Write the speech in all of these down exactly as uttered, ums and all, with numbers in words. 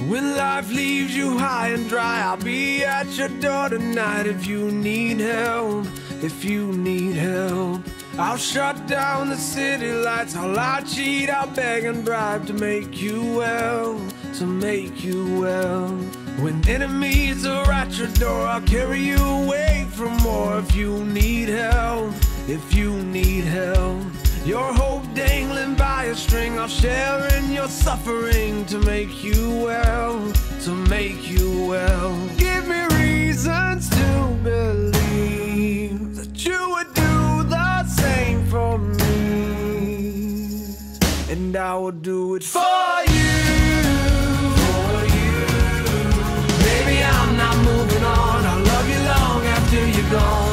When life leaves you high and dry, I'll be at your door tonight. If you need help, if you need help, I'll shut down the city lights. I'll lie, cheat, I'll beg and bribe to make you well, to make you well. When enemies are at your door, I'll carry you away from more. If you need help, if you need help, your hope dangling by a string, I'll share in your suffering to make you well, to make you well. Give me reasons to believe that you would do the same for me, and I will do it for you, for you. Baby, I'm not moving on. I'll love you long after you're gone.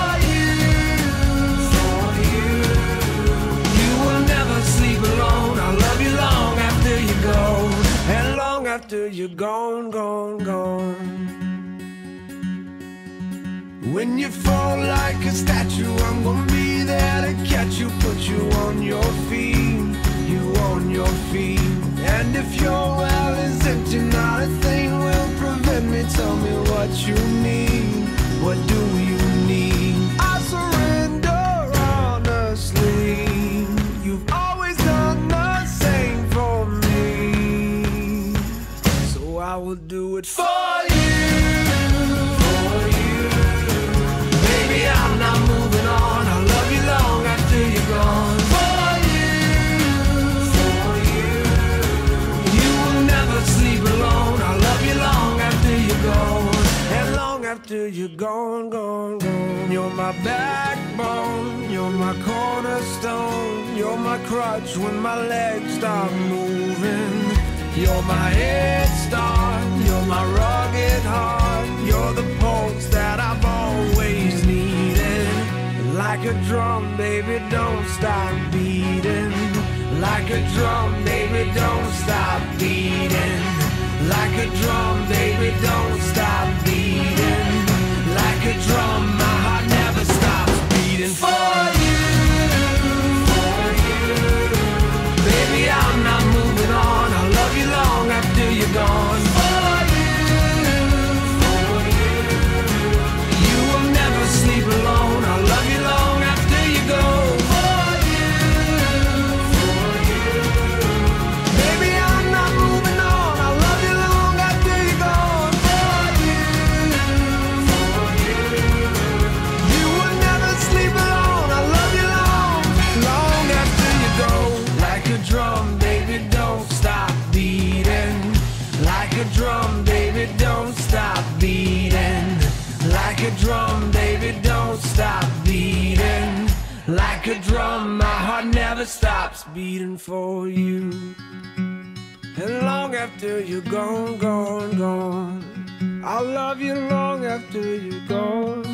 After you're gone, gone, gone. When you fall like a statue, I'm gonna be there to catch you, put you on your feet, you on your feet. And if your well is empty, not a thing will prevent me. Tell me what you need, what do you need? I surrender honestly. You've always done the same for me, I will do it for you, for you. Baby, I'm not moving on. I'll love you long after you're gone. For you, for you. You will never sleep alone. I'll love you long after you're gone, and long after you're gone, gone, gone. You're my backbone, you're my cornerstone, you're my crutch when my legs stop moving. You're my head start, you're my rugged heart, you're the pulse that I've always needed. Like a drum, baby, don't stop beating. Like a drum, baby, don't stop beating. Like a drum, baby, don't stop beating. Like a drum, my heart never stops beating. For you, for you. Baby, I'm not moving on. I'll love you long after you're gone. For you, for you. You will never sleep alone. I'll love you long after you go. For you, for you. Baby, I'm not moving on. I'll love you long after you're gone. For you, for you. You will never sleep alone. I'll love you long, long after you go. Like a drum, baby, don't stop beating. Like a drum, baby, don't stop beating. Like a drum, baby, don't stop beating. Like a drum, my heart never stops beating for you. And long after you're gone, gone, gone, I'll love you long after you're gone.